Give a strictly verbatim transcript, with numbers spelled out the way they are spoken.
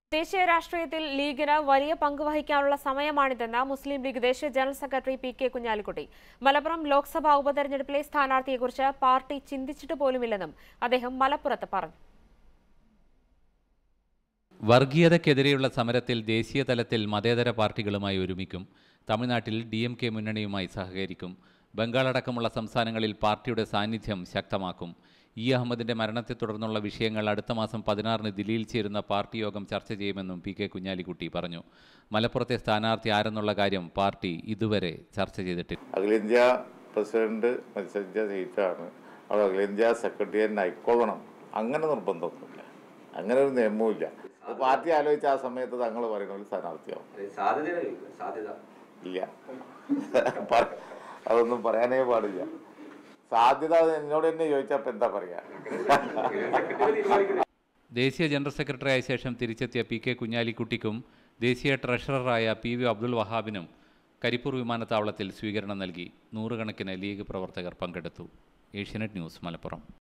ദേശീയ രാഷ്ട്രീയത്തിൽ ലീഗിന് വലിയ പങ്ക് വഹിക്കാനുള്ള സമയമാണിതെന്ന് മുസ്ലിം ലീഗ് ദേശീയ general secretary P K Kunhalikutty. Malappuram Lok Sabha ഉപതെരഞ്ഞെടുപ്പിലെ സ്ഥാനാർത്ഥിയെക്കുറിച്ച് പാർട്ടി ചിന്തിച്ചിട്ട് പോലുമില്ലെന്നും അദ്ദേഹം മലപ്പുറത്ത് പറഞ്ഞു. വർഗീയതയ്ക്കെതിരെയുള്ള സമരത്തിൽ ദേശീയ തലത്തിൽ മതേതര പാർട്ടികളുമായി ഒരുമിക്കും. തമിഴ്നാട്ടിൽ ഡി എം കെ മുന്നണിയുമായി സഹകരിക്കും. ബംഗാളടക്കമുള്ള സംസ്ഥാനങ്ങളിൽ പാർട്ടിയുടെ സാന്നിധ്യം ശക്തമാക്കും. ഇ അഹമ്മദിന്റെ മരണത്തെ തുടർന്നുള്ള വിഷയങ്ങൾ അടുത്ത മാസം പതിനാറിന് ദില്ലിയിൽ ചേരുന്ന പാർട്ടി യോഗം ചർച്ച ചെയ്യുമെന്നും പി കെ കുഞ്ഞാലിക്കുട്ടി പറഞ്ഞു. മലപ്പുറത്തെ സ്ഥാനാർത്ഥി ആരെന്നുള്ള കാര്യം പാർട്ടി ഇതുവരെ ചർച്ച ചെയ്തിട്ടില്ല. അഖിലേന്ത്യാ പ്രസിഡന്റ് മത്സരിച്ച സീറ്റാണ്. അത് അഖിലേന്ത്യാ സെക്രട്ടറി തന്നെ ആയിക്കോളണം, അങ്ങനെ നിർബന്ധമൊന്നുമില്ല, അങ്ങനെ ഒരു നിയമവുമില്ല. പാർട്ടി ആലോചിച്ച ആ സമയത്ത് തങ്ങൾ പറയുന്ന സ്ഥാനാർത്ഥിയാവും. ഇല്ല, അതൊന്നും പറയാനേ പാടില്ല. സാധ്യത എന്നോട് തന്നെ ചോദിച്ചപ്പോൾ എന്താ പറയാ. ദേശീയ ജനറൽ സെക്രട്ടറി ആയ ശേഷം തിരിച്ചെത്തിയ പി കെ കുഞ്ഞാലിക്കുട്ടിക്കും ദേശീയ ട്രഷററായ പി വി അബ്ദുൽ വഹാബിനും കരിപ്പൂർ വിമാനത്താവളത്തിൽ സ്വീകരണം നൽകി. നൂറുകണക്കിന് ലീഗ് പ്രവർത്തകർ പങ്കെടുത്തു. ഏഷ്യാനെറ്റ് ന്യൂസ്, മലപ്പുറം.